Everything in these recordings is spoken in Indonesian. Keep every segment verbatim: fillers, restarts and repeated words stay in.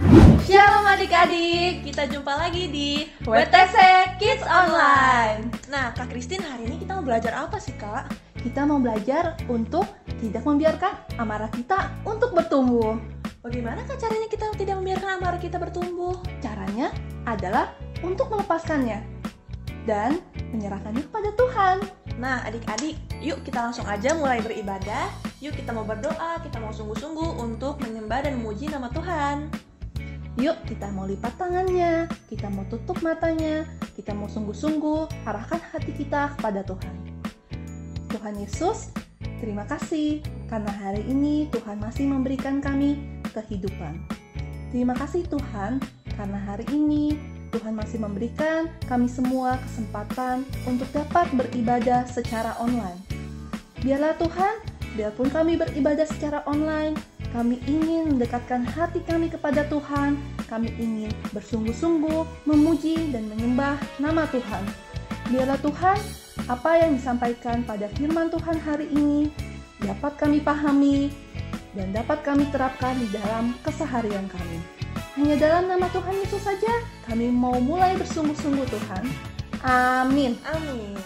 Shalom adik-adik, kita jumpa lagi di W T C Kids Online. Nah, Kak Christine, hari ini kita mau belajar apa sih, Kak? Kita mau belajar untuk tidak membiarkan amarah kita untuk bertumbuh. Bagaimana Kak caranya kita tidak membiarkan amarah kita bertumbuh? Caranya adalah untuk melepaskannya dan menyerahkannya kepada Tuhan. Nah, adik-adik, yuk kita langsung aja mulai beribadah. Yuk kita mau berdoa, kita mau sungguh-sungguh untuk menyembah dan memuji nama Tuhan. Yuk kita mau lipat tangannya, kita mau tutup matanya, kita mau sungguh-sungguh arahkan hati kita kepada Tuhan. Tuhan Yesus, terima kasih karena hari ini Tuhan masih memberikan kami kehidupan. Terima kasih Tuhan karena hari ini Tuhan masih memberikan kami semua kesempatan untuk dapat beribadah secara online. Biarlah Tuhan, biarpun kami beribadah secara online, kami ingin mendekatkan hati kami kepada Tuhan. Kami ingin bersungguh-sungguh memuji dan menyembah nama Tuhan. Biarlah Tuhan, apa yang disampaikan pada firman Tuhan hari ini dapat kami pahami dan dapat kami terapkan di dalam keseharian kami. Hanya dalam nama Tuhan Yesus saja kami mau mulai bersungguh-sungguh Tuhan. Amin. Amin.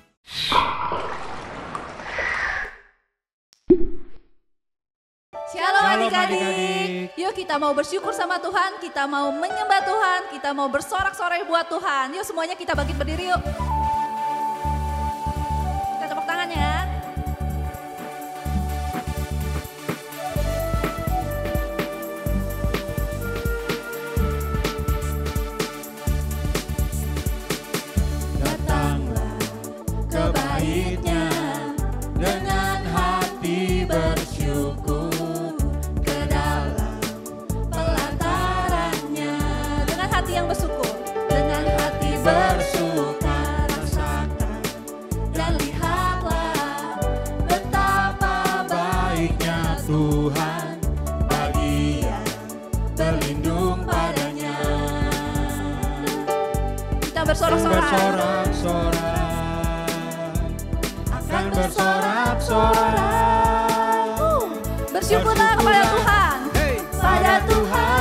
Shalom adik-adik. Yuk kita mau bersyukur sama Tuhan, kita mau menyembah Tuhan, kita mau bersorak-sorai buat Tuhan. Yuk semuanya kita bangkit berdiri yuk. Kita tepuk tangan ya. Datanglah ke Bait-Nya dengan hati bersyukur. Yang bersyukur, dengan hati bersuka rasakan dan lihatlah betapa baiknya Tuhan bagi yang berlindung padanya. Kita bersorak-sorai, bersorak-sorai, akan bersorak-sorai. uh, Bersyukurlah kepada Tuhan, hey, pada Tuhan.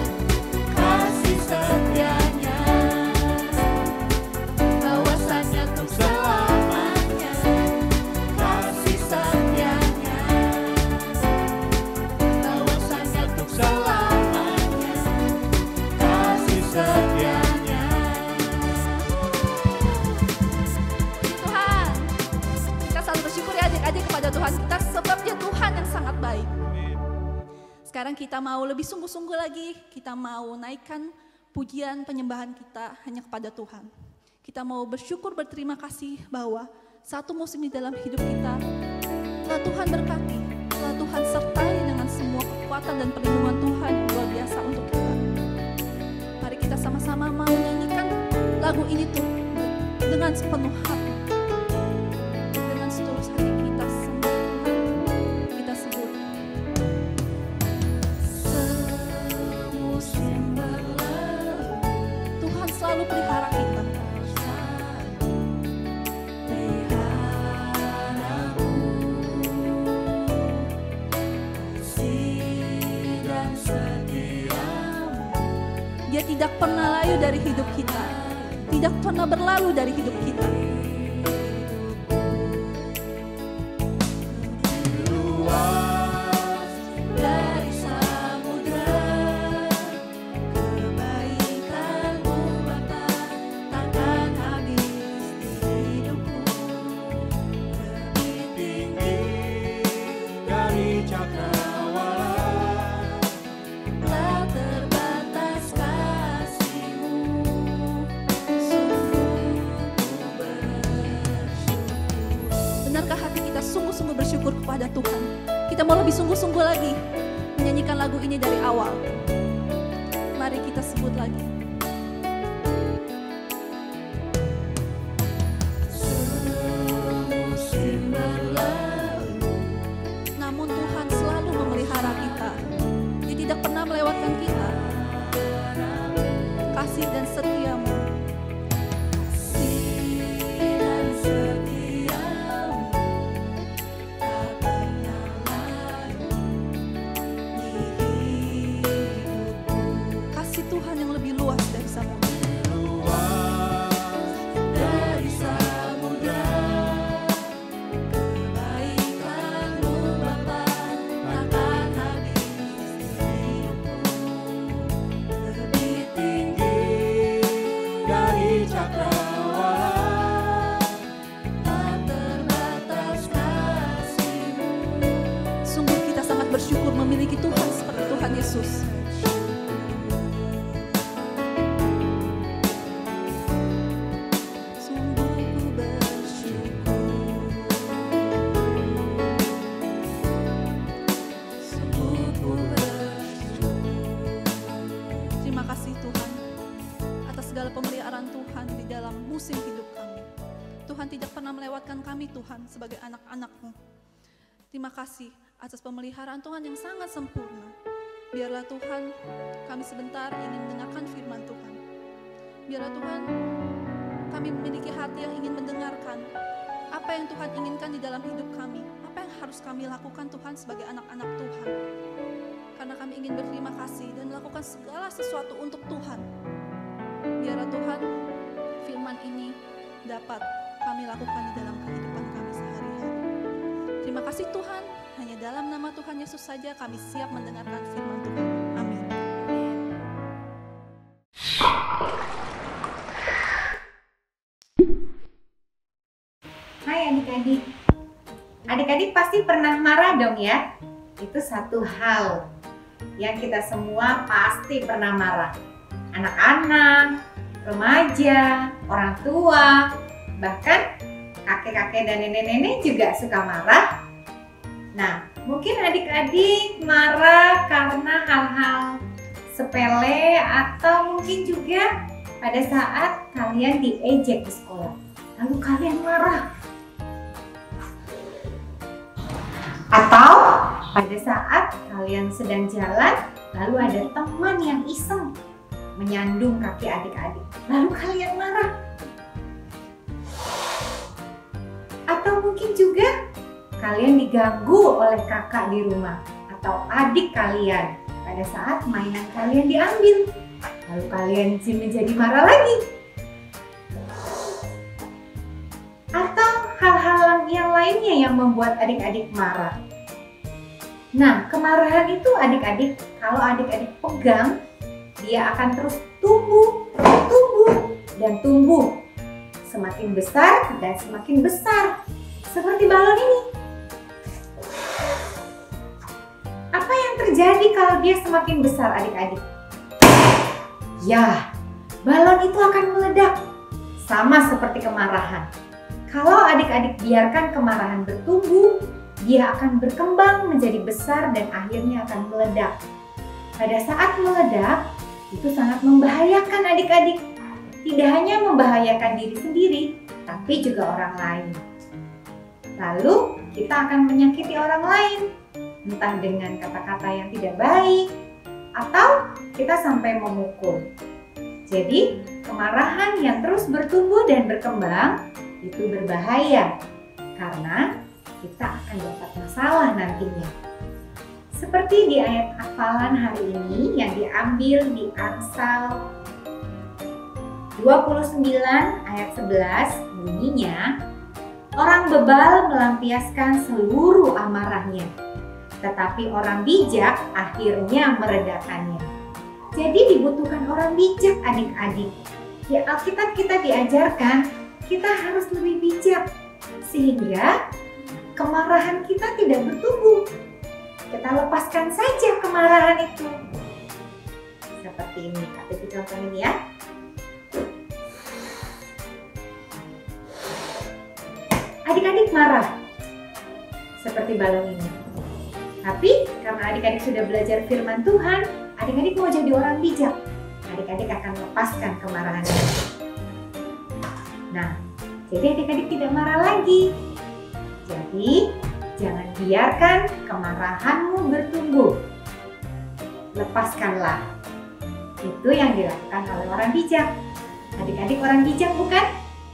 Selamanya kasih setianya, bahwasannya Tuhan kita sebab Dia Tuhan yang sangat baik. Sekarang kita mau lebih sungguh-sungguh lagi, kita mau naikkan pujian penyembahan kita hanya kepada Tuhan. Kita mau bersyukur, berterima kasih bahwa satu musim di dalam hidup kita telah Tuhan berkati, telah Tuhan sertai dengan semua kekuatan dan perlindungan Tuhan yang luar biasa untuk kita. Mari kita sama-sama mau menyanyikan lagu ini tuh dengan sepenuh hati, dengan setulus hati kita semua. Kita sebut. Semusim berlalu, Tuhan selalu pelihara kita. Dia tidak pernah layu dari hidup kita, tidak pernah berlalu dari hidup kita. Luas dari samudra, kebaikan-Mu Bapa takkan habis di hidupku. Lebih tinggi dari cakrawala, Tak terbatas kasih-Mu, sungguh ku bersyukur. Benarkah hati kita sungguh-sungguh bersyukur kepada Tuhan? Kita mau lebih sungguh-sungguh lagi menyanyikan lagu ini dari awal. Mari kita sebut lagi. semusim berlalu, Namun Tuhan selalu memelihara kita. Dia tidak pernah melewatkan kita. Kasih dan setia-Mu, kasih dan setia-Mu tak pernah layu di hidupku. kasih Tuhan yang lebih luas dari samudra. Luas dari samudra, kebaikan-Mu Bapa takkan habis di hidupku. Lebih tinggi dari cakrawala, tak terbatas kasih-Mu. Sungguh kita sangat bersyukur memiliki Tuhan seperti Tuhan Yesus. Sungguh ku bersyukur, sungguh ku bersyukur. Terima kasih Tuhan atas segala pemeliharaan Tuhan di dalam musim hidup kami. Tuhan tidak pernah melewatkan kami Tuhan sebagai anak-anak-Mu. Terima kasih atas pemeliharaan Tuhan yang sangat sempurna. Biarlah Tuhan, kami sebentar ingin mendengarkan firman Tuhan. Biarlah Tuhan, kami memiliki hati yang ingin mendengarkan apa yang Tuhan inginkan di dalam hidup kami. Apa yang harus kami lakukan Tuhan sebagai anak-anak Tuhan. Karena kami ingin berterima kasih dan melakukan segala sesuatu untuk Tuhan. Biarlah Tuhan, firman ini dapat kami lakukan di dalam kehidupan kami sehari-hari. Terima kasih Tuhan, hanya dalam nama Tuhan Yesus saja kami siap mendengarkan firman Tuhan. Amin. Hai adik-adik. Adik-adik pasti pernah marah dong ya? Itu satu hal yang kita semua pasti pernah marah. Anak-anak, remaja, orang tua, bahkan kakek-kakek dan nenek-nenek juga suka marah. Nah, mungkin adik-adik marah karena hal-hal sepele atau mungkin juga pada saat kalian diejek di sekolah. Lalu kalian marah. Atau pada saat kalian sedang jalan, lalu ada teman yang iseng menyandung kaki adik-adik. Lalu kalian marah. Atau mungkin juga kalian diganggu oleh kakak di rumah atau adik kalian pada saat mainan kalian diambil. Lalu kalian menjadi marah lagi. Atau hal-hal yang lainnya yang membuat adik-adik marah. Nah, kemarahan itu adik-adik, kalau adik-adik pegang, dia akan terus tumbuh, tumbuh, dan tumbuh. Semakin besar dan semakin besar. Seperti balon ini. terjadi kalau dia semakin besar adik-adik? Ya, balon itu akan meledak. Sama seperti kemarahan. Kalau adik-adik biarkan kemarahan bertumbuh, dia akan berkembang menjadi besar dan akhirnya akan meledak. Pada saat meledak, itu sangat membahayakan adik-adik. Tidak hanya membahayakan diri sendiri, tapi juga orang lain. Lalu kita akan menyakiti orang lain, entah dengan kata-kata yang tidak baik, atau kita sampai memukul. Jadi, kemarahan yang terus bertumbuh dan berkembang itu berbahaya, karena kita akan dapat masalah nantinya. Seperti di ayat hafalan hari ini yang diambil di Amsal dua puluh sembilan ayat sebelas, bunyinya, orang bebal melampiaskan seluruh amarahnya, tetapi orang bijak akhirnya meredakannya. Jadi dibutuhkan orang bijak adik-adik. Di Alkitab kita diajarkan kita harus lebih bijak sehingga kemarahan kita tidak bertumbuh. Kita lepaskan saja kemarahan itu. Seperti ini, Kak Titi contoh ini ya. Adik-adik marah seperti balon ini. Tapi karena adik-adik sudah belajar firman Tuhan, adik-adik mau jadi orang bijak. Adik-adik akan lepaskan kemarahan itu. Nah, jadi adik-adik tidak marah lagi. Jadi, jangan biarkan kemarahanmu bertumbuh. Lepaskanlah. Itu yang dilakukan oleh orang bijak. Adik-adik orang bijak bukan?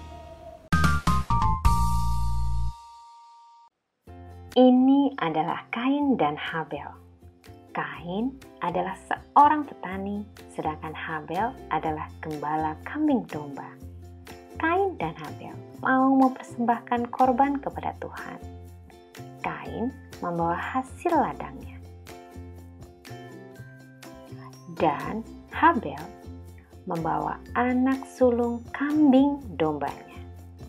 Ini adalah Kain dan Habel. Kain adalah seorang petani, sedangkan Habel adalah gembala kambing domba. Kain dan Habel mau mempersembahkan korban kepada Tuhan. Kain membawa hasil ladangnya, dan Habel membawa anak sulung kambing dombanya.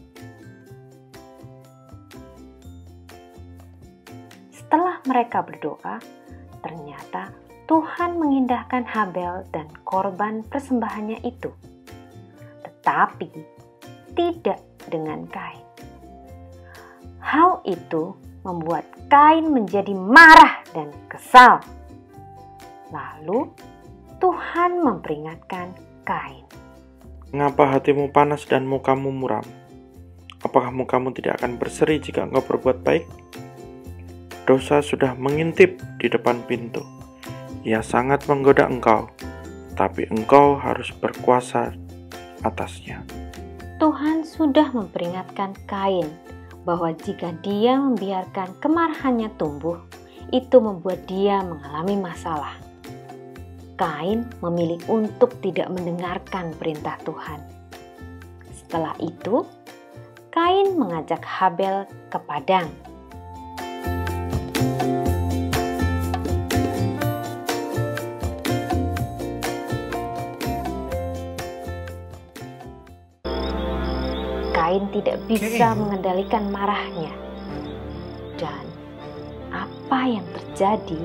Setelah mereka berdoa, ternyata Tuhan mengindahkan Habel dan korban persembahannya itu, tetapi tidak dengan Kain. Hal itu membuat Kain menjadi marah dan kesal. Lalu Tuhan memperingatkan Kain. Mengapa hatimu panas dan mukamu muram? Apakah mukamu tidak akan berseri jika engkau berbuat baik? Dosa sudah mengintip di depan pintu. Ia sangat menggoda engkau, tapi engkau harus berkuasa atasnya. Tuhan sudah memperingatkan Kain bahwa jika dia membiarkan kemarahannya tumbuh, itu membuat dia mengalami masalah. Kain memilih untuk tidak mendengarkan perintah Tuhan. Setelah itu, Kain mengajak Habel ke padang. Kain tidak bisa mengendalikan marahnya. Dan apa yang terjadi?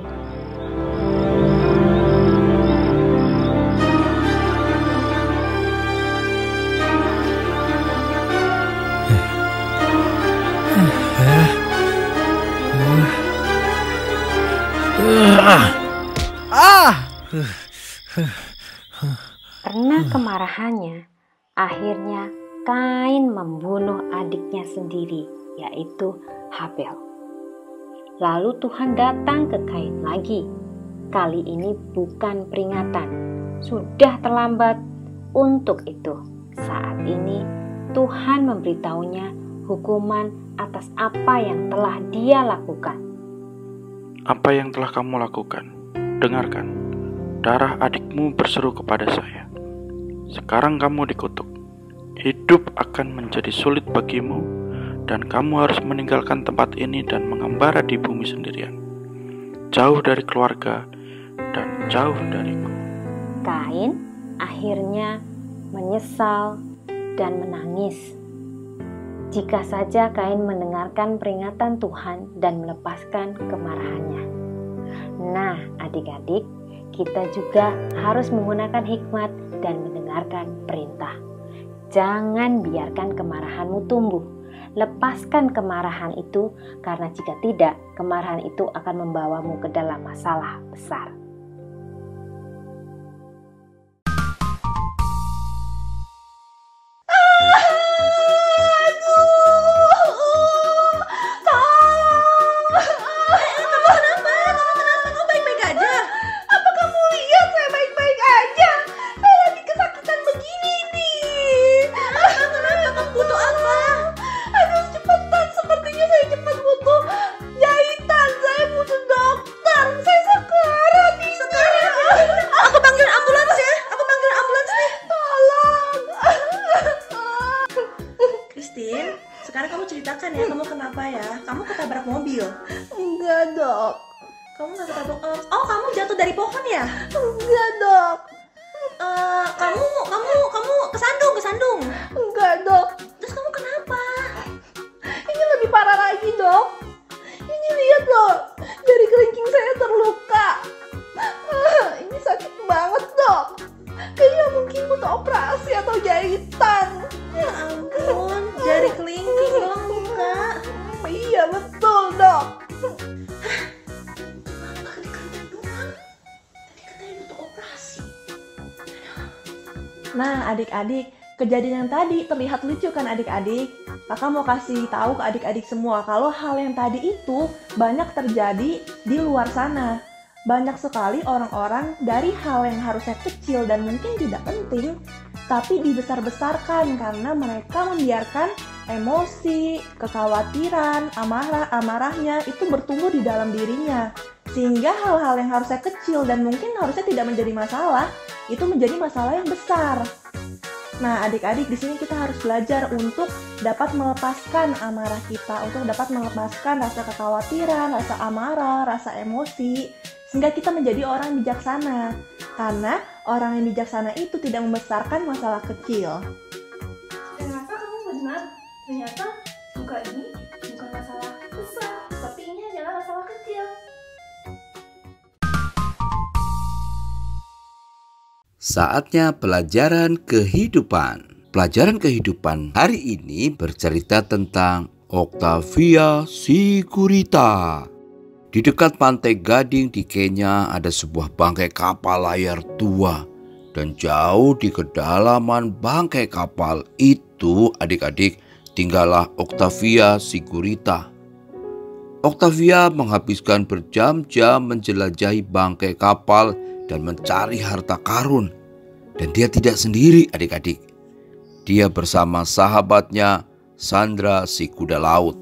Karena kemarahannya, akhirnya Kain membunuh adiknya sendiri, yaitu Habel. Lalu Tuhan datang ke Kain lagi. Kali ini bukan peringatan, sudah terlambat. Untuk itu, saat ini Tuhan memberitahunya hukuman atas apa yang telah dia lakukan. Apa yang telah kamu lakukan? Dengarkan, darah adikmu berseru kepada saya. Sekarang kamu dikutuk. Hidup akan menjadi sulit bagimu, dan kamu harus meninggalkan tempat ini dan mengembara di bumi sendirian, jauh dari keluarga dan jauh dariku. Kain akhirnya menyesal dan menangis. Jika saja Kain mendengarkan peringatan Tuhan dan melepaskan kemarahannya. Nah, adik-adik, kita juga harus menggunakan hikmat dan mendengarkan perintah. Jangan biarkan kemarahanmu tumbuh. Lepaskan kemarahan itu, karena jika tidak, kemarahan itu akan membawamu ke dalam masalah besar. Sekarang kamu ceritakan ya, kamu kenapa ya? Kamu ketabrak mobil? Enggak, Dok. Kamu nggak ketabrak? Oh, kamu jatuh dari pohon ya? Enggak, Dok. Uh, kamu, kamu, kamu kesandung, kesandung? Enggak, Dok. Terus kamu kenapa? Ini lebih parah lagi, Dok. Ini lihat loh, jari kelingking saya terluka. Ah, ini sakit banget, Dok. Kayaknya mungkin butuh operasi atau jahitan. Ya ampun, jari kelingking doang luka. Iya betul, Dok. Nah, adik-adik, kejadian yang tadi terlihat lucu kan adik-adik? Kakak mau kasih tahu ke adik-adik semua kalau hal yang tadi itu banyak terjadi di luar sana. Banyak sekali orang-orang dari hal yang harusnya kecil dan mungkin tidak penting, tapi dibesar-besarkan karena mereka membiarkan emosi, kekhawatiran, amarah-amarahnya itu bertumbuh di dalam dirinya. Sehingga hal-hal yang harusnya kecil dan mungkin harusnya tidak menjadi masalah, itu menjadi masalah yang besar. Nah, adik-adik, di sini kita harus belajar untuk dapat melepaskan amarah kita, untuk dapat melepaskan rasa kekhawatiran, rasa amarah, rasa emosi, sehingga kita menjadi orang yang bijaksana. Karena orang yang bijaksana itu tidak membesarkan masalah kecil. Ternyata kamu benar. Ternyata luka ini bukan masalah besar, tapi ini adalah masalah kecil. Saatnya pelajaran kehidupan. Pelajaran kehidupan hari ini bercerita tentang Octavia Sigurita. Di dekat pantai Gading di Kenya ada sebuah bangkai kapal layar tua. Dan jauh di kedalaman bangkai kapal itu, adik-adik, tinggallah Octavia Sigurita. Octavia menghabiskan berjam-jam menjelajahi bangkai kapal dan mencari harta karun. Dan dia tidak sendiri, adik-adik. Dia bersama sahabatnya Sandra si kuda laut.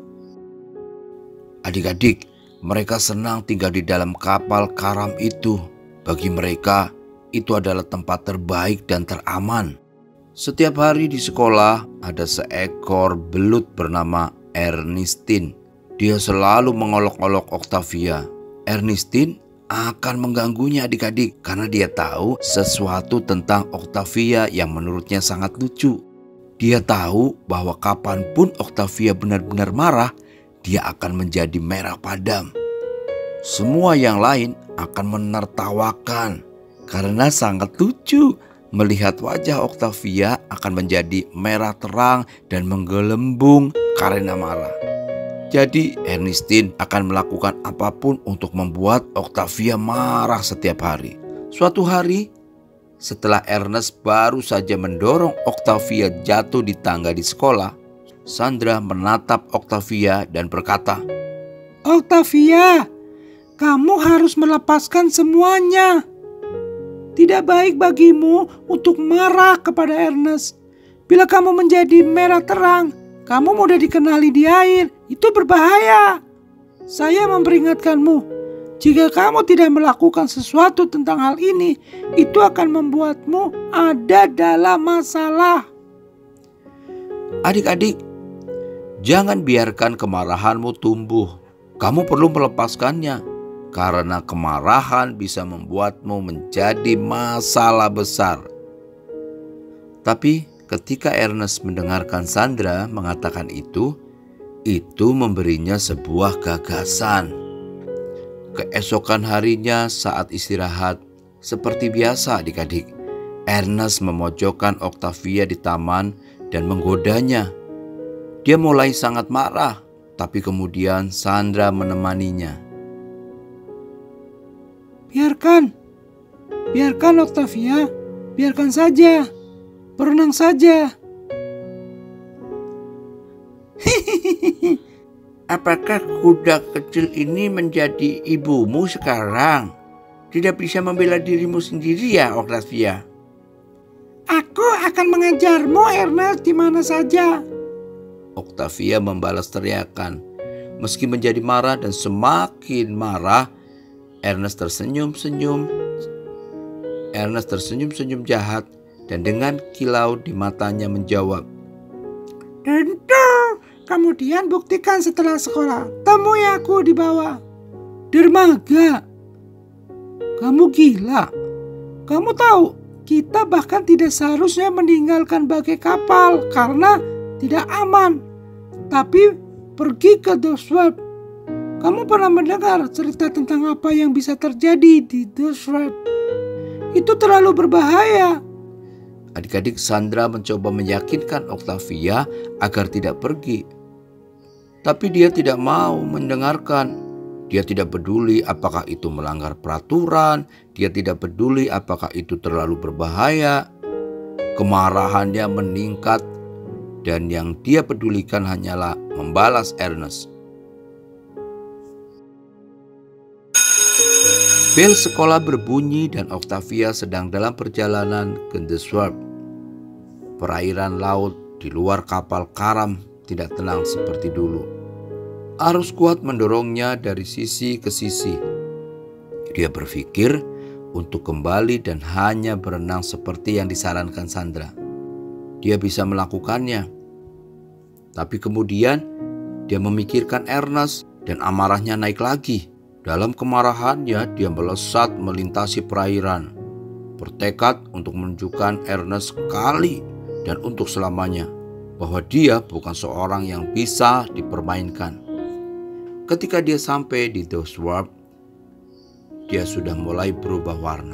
Adik-adik, mereka senang tinggal di dalam kapal karam itu. Bagi mereka, itu adalah tempat terbaik dan teraman. Setiap hari di sekolah ada seekor belut bernama Ernestine. Dia selalu mengolok-olok Octavia. Ernestine akan mengganggunya adik-adik karena dia tahu sesuatu tentang Octavia yang menurutnya sangat lucu. Dia tahu bahwa kapanpun Octavia benar-benar marah, dia akan menjadi merah padam. Semua yang lain akan menertawakan karena sangat lucu melihat wajah Octavia akan menjadi merah terang dan menggelembung karena marah. Jadi Ernestine akan melakukan apapun untuk membuat Octavia marah setiap hari. Suatu hari, setelah Ernest baru saja mendorong Octavia jatuh di tangga di sekolah, Sandra menatap Octavia dan berkata, "Octavia, kamu harus melepaskan semuanya. Tidak baik bagimu untuk marah kepada Ernest. Bila kamu menjadi merah terang, kamu mudah dikenali di air. Itu berbahaya. Saya memperingatkanmu, jika kamu tidak melakukan sesuatu tentang hal ini, itu akan membuatmu ada dalam masalah." Adik-adik, jangan biarkan kemarahanmu tumbuh. Kamu perlu melepaskannya, karena kemarahan bisa membuatmu menjadi masalah besar. Tapi ketika Ernest mendengarkan Sandra mengatakan itu, itu memberinya sebuah gagasan. Keesokan harinya saat istirahat, seperti biasa adik-adik, Ernest memojokkan Octavia di taman dan menggodanya. Dia mulai sangat marah, tapi kemudian Sandra menemaninya. Biarkan, biarkan Octavia, biarkan saja, berenang saja. Apakah kuda kecil ini menjadi ibumu sekarang? Tidak bisa membela dirimu sendiri ya, Octavia? Aku akan mengajarmu, Ernest, di mana saja. Octavia membalas teriakan. Meski menjadi marah dan semakin marah, Ernest tersenyum-senyum. Ernest tersenyum-senyum jahat dan dengan kilau di matanya menjawab, Tentu, kemudian buktikan setelah sekolah. Temui aku di bawah. Dermaga, kamu gila. Kamu tahu, kita bahkan tidak seharusnya meninggalkan bagai kapal karena tidak aman. Tapi pergi ke Dosweb. Kamu pernah mendengar cerita tentang apa yang bisa terjadi di Dosweb? Itu terlalu berbahaya. Adik-adik, Sandra mencoba meyakinkan Octavia agar tidak pergi. Tapi dia tidak mau mendengarkan. Dia tidak peduli apakah itu melanggar peraturan. Dia tidak peduli apakah itu terlalu berbahaya. Kemarahannya meningkat dan yang dia pedulikan hanyalah membalas Ernest. Bel sekolah berbunyi dan Octavia sedang dalam perjalanan ke The Swamp. Perairan laut di luar kapal karam tidak tenang seperti dulu. Arus kuat mendorongnya dari sisi ke sisi. Dia berpikir untuk kembali dan hanya berenang seperti yang disarankan Sandra. Dia bisa melakukannya. Tapi kemudian dia memikirkan Ernest dan amarahnya naik lagi. Dalam kemarahannya dia melesat melintasi perairan, bertekad untuk menunjukkan Ernest sekali dan untuk selamanya bahwa dia bukan seorang yang bisa dipermainkan. Ketika dia sampai di The Swamp, dia sudah mulai berubah warna.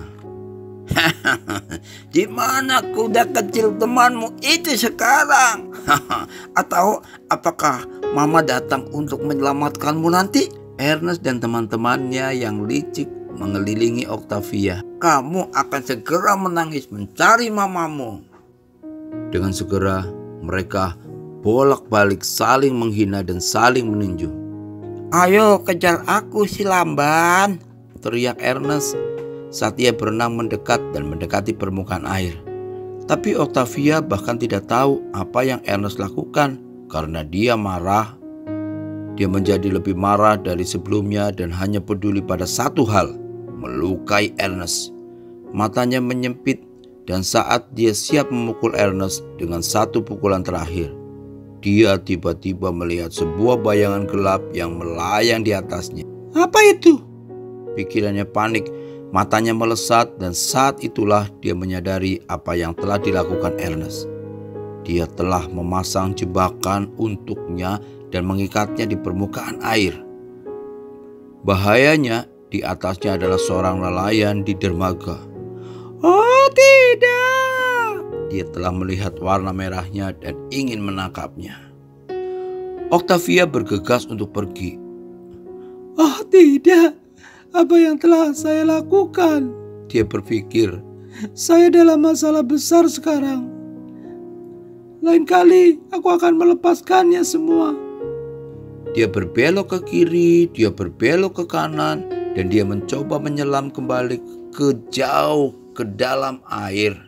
Di mana kuda kecil temanmu itu sekarang? Atau apakah Mama datang untuk menyelamatkanmu nanti? Ernest dan teman-temannya yang licik mengelilingi Octavia. Kamu akan segera menangis mencari mamamu. Dengan segera mereka bolak-balik saling menghina dan saling menunjuk. Ayo kejar aku si lamban, teriak Ernest saat ia berenang mendekat dan mendekati permukaan air. Tapi Octavia bahkan tidak tahu apa yang Ernest lakukan karena dia marah. Dia menjadi lebih marah dari sebelumnya dan hanya peduli pada satu hal, melukai Ernest. Matanya menyempit dan saat dia siap memukul Ernest dengan satu pukulan terakhir, dia tiba-tiba melihat sebuah bayangan gelap yang melayang di atasnya. Apa itu? Pikirannya panik, matanya melesat dan saat itulah dia menyadari apa yang telah dilakukan Ernest. Dia telah memasang jebakan untuknya dan mengikatnya di permukaan air. Bahayanya, di atasnya adalah seorang nelayan di dermaga. Oh tidak! Dia telah melihat warna merahnya dan ingin menangkapnya. Octavia bergegas untuk pergi. Oh tidak! Apa yang telah saya lakukan? Dia berpikir. Saya dalam masalah besar sekarang. Lain kali aku akan melepaskannya semua. Dia berbelok ke kiri, dia berbelok ke kanan, dan dia mencoba menyelam kembali ke jauh ke dalam air.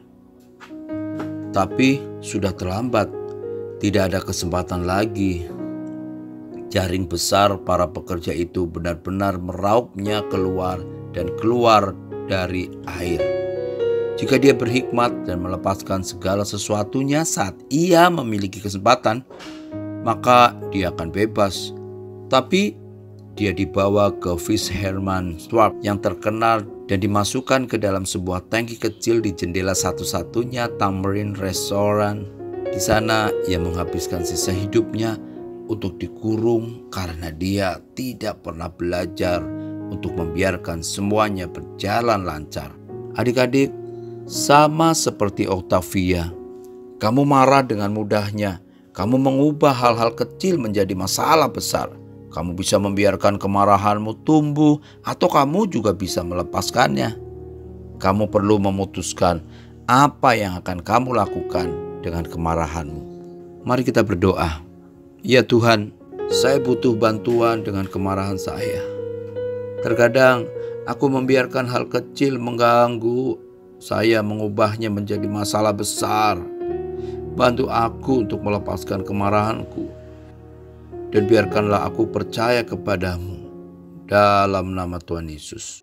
Tapi sudah terlambat, tidak ada kesempatan lagi. Jaring besar para pekerja itu benar-benar meraupnya keluar dan keluar dari air. Jika dia berhikmat dan melepaskan segala sesuatunya saat ia memiliki kesempatan, maka dia akan bebas. Tapi dia dibawa ke Fisherman Swamp yang terkenal dan dimasukkan ke dalam sebuah tangki kecil di jendela satu-satunya Tamarind Restaurant. Di sana ia menghabiskan sisa hidupnya untuk dikurung karena dia tidak pernah belajar untuk membiarkan semuanya berjalan lancar. Adik-adik, sama seperti Octavia, kamu marah dengan mudahnya. Kamu mengubah hal-hal kecil menjadi masalah besar. Kamu bisa membiarkan kemarahanmu tumbuh atau kamu juga bisa melepaskannya. Kamu perlu memutuskan apa yang akan kamu lakukan dengan kemarahanmu. Mari kita berdoa. Ya Tuhan, saya butuh bantuan dengan kemarahan saya. Terkadang aku membiarkan hal kecil mengganggu saya, mengubahnya menjadi masalah besar. Bantu aku untuk melepaskan kemarahanku. Dan biarkanlah aku percaya kepadamu. Dalam nama Tuhan Yesus.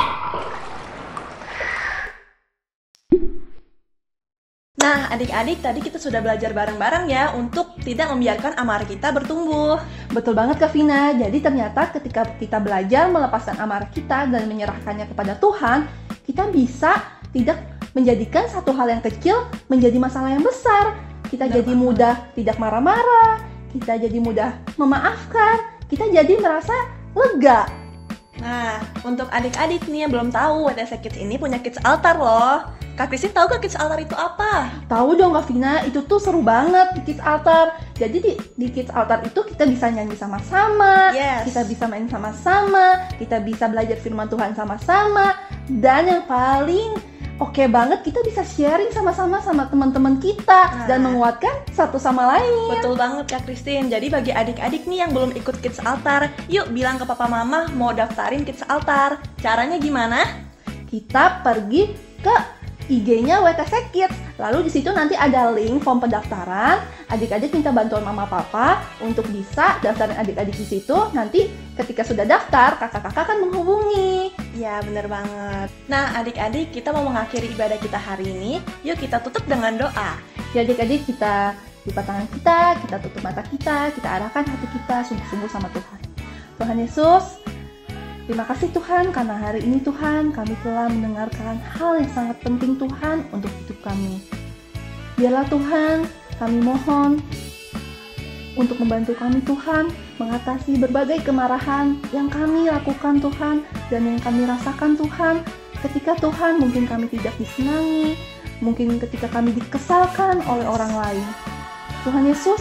Nah, adik-adik, tadi kita sudah belajar bareng-bareng ya untuk tidak membiarkan amarah kita bertumbuh. Betul banget Kak Vina. Jadi ternyata ketika kita belajar melepaskan amarah kita dan menyerahkannya kepada Tuhan, kita bisa tidak menjadikan satu hal yang kecil menjadi masalah yang besar. Kita Benar jadi banget. mudah tidak marah-marah, kita jadi mudah memaafkan, kita jadi merasa lega. Nah, untuk adik-adik nih yang belum tahu, W T S Kids ini punya Kids Altar loh. Kak Christine tahu gak Kids Altar itu apa? Tahu dong Kak Vina, itu tuh seru banget di Kids Altar. Jadi di, di Kids Altar itu kita bisa nyanyi sama-sama, Yes. kita bisa main sama-sama, kita bisa belajar firman Tuhan sama-sama, dan yang paling oke banget, kita bisa sharing sama-sama sama teman-teman kita Nah. dan menguatkan satu sama lain. Betul banget Kak Christine. Jadi bagi adik-adik nih yang belum ikut Kids Altar, yuk bilang ke papa mama mau daftarin Kids Altar. Caranya gimana? Kita pergi ke I G-nya W T S Kids. Lalu di situ nanti ada link form pendaftaran. Adik-adik minta bantuan mama papa untuk bisa daftarin adik-adik di situ. Nanti ketika sudah daftar, kakak-kakak akan menghubungi. Ya, bener banget. Nah, adik-adik, kita mau mengakhiri ibadah kita hari ini. Yuk kita tutup dengan doa. Ya adik-adik, kita lipat tangan kita, kita tutup mata kita, kita arahkan hati kita sungguh-sungguh sama Tuhan. Tuhan Yesus, terima kasih Tuhan karena hari ini Tuhan kami telah mendengarkan hal yang sangat penting Tuhan untuk hidup kami. Biarlah Tuhan kami mohon untuk membantu kami Tuhan mengatasi berbagai kemarahan yang kami lakukan Tuhan dan yang kami rasakan Tuhan ketika Tuhan mungkin kami tidak disenangi, mungkin ketika kami dikesalkan oleh orang lain. Tuhan Yesus,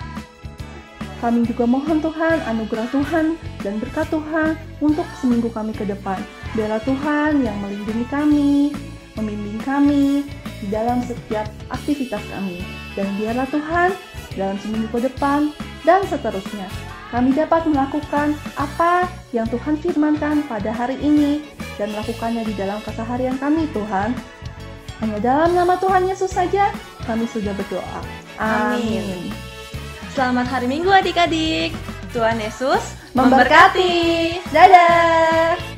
kami juga mohon Tuhan, anugerah Tuhan dan berkat Tuhan untuk seminggu kami ke depan. Biarlah Tuhan yang melindungi kami, membimbing kami di dalam setiap aktivitas kami. Dan biarlah Tuhan dalam seminggu ke depan dan seterusnya kami dapat melakukan apa yang Tuhan firmankan pada hari ini dan melakukannya di dalam keseharian kami Tuhan. Hanya dalam nama Tuhan Yesus saja kami sudah berdoa. Amin. Selamat hari Minggu adik-adik. Tuhan Yesus Memberkati. Dadah.